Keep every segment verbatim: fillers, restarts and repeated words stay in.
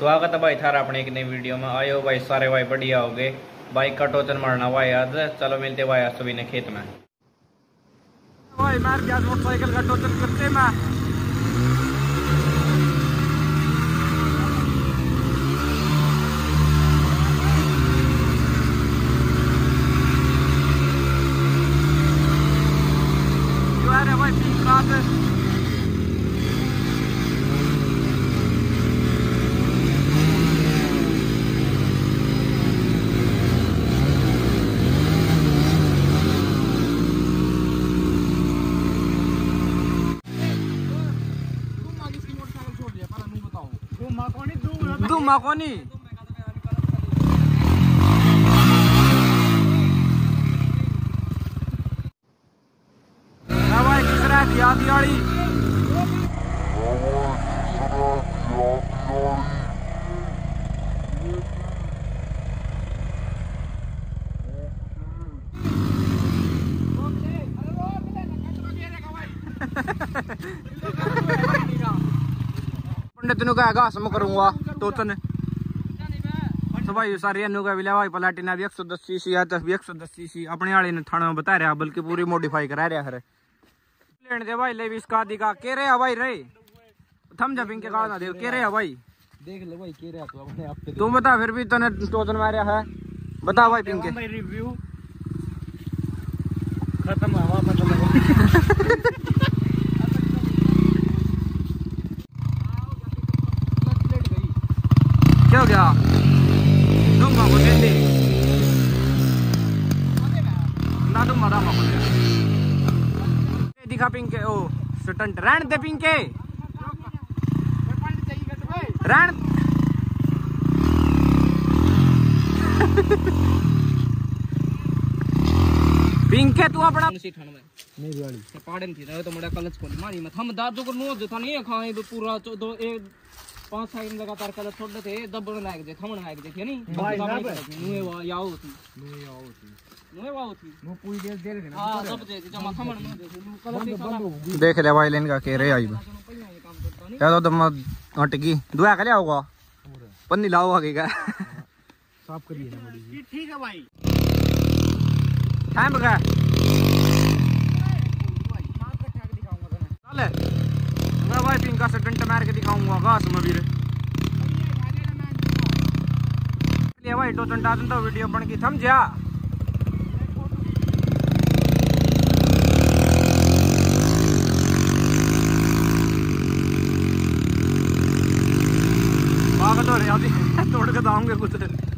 स्वागत है भाई थारा अपने एक नई वीडियो में। आयो भाई सारे भाई बढ़िया हो गए। बाइक का टोचन मारना भाई आज। चलो मिलते भाई आज सुबह ने खेत में। भाई मार गया मोटरसाइकिल का टोचन करते मैं। जो है भाई पीक रात धुमा कोनी भाई किसरा दिया दियाड़ी पंडित नु कहेगा सम करूंगा टोचन तो भाई सारे अनु का भाई प्लाटिना भी एक सौ दस सीसी है भी एक सौ दस सीसी अपने वाले ने थाना में बता रहा बल्कि पूरी मॉडिफाई करा रहा है लेने दे भाई ले भी इसका दिखा के रे भाई रे थम जा पिंक के का ना दे के रे भाई देख ले भाई के रे तू अपने आप पे तू बता फिर भी तूने टोचन मारा है बता भाई पिंक के रिव्यू खत्म हुआ मतलब क्या हो गया दूंगा को दे दे ना दूंगा दामा को दे दिखा पिंके ओ स्टंट रैंड दे पिंके रैंड पिंके तू अपना सीठन में मेरी वाली से पाड़न थी रहे तो मेरा कलच खोली मारी मत हम दादू को नो जो था नहीं खाए तो पूरा दो एक पांच सेकंड लगातार कलच छोड़ देते दबड़ लाग जे खमण लाग जे नहीं भाई नुए वा याओ थी नुए याओ थी नुए वाओ थी नु पूरी दे दे रे हां सब दे जमा खमण में दे नु कलच देख ले भाई लेन का के रे आई क्या तो दम अटकी दुआ के ले आओगा पन्नी लाओ आगे का साफ करिए ना बड़ी ठीक है भाई टाइम का चल मैं भाई पिंका से डंट मार के दिखाऊंगा घास में भी ले भाई टोचन टाचन तो वीडियो बन की थम जा भाग तो रे तोड़ के दाऊंगे कुछ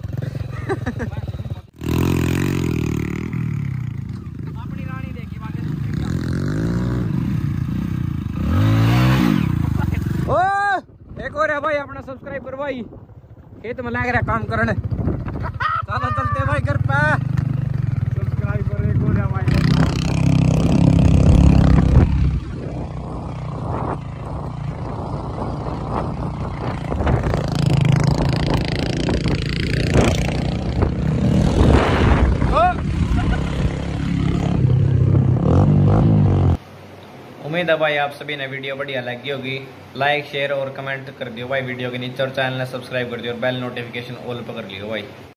भाई अपना सब्सक्राइब कर भाई खेत में लग रहा काम करने चलो चलते भाई घर पे सब्सक्राइब कर एक और भाई उम्मीद है भाई आप सभी ने वीडियो बढ़िया लगी होगी। लाइक शेयर और कमेंट कर दियो भाई वीडियो के नीचे और चैनल ने सब्सक्राइब कर दियो और बेल नोटिफिकेशन ऑल पर कर लियो भाई।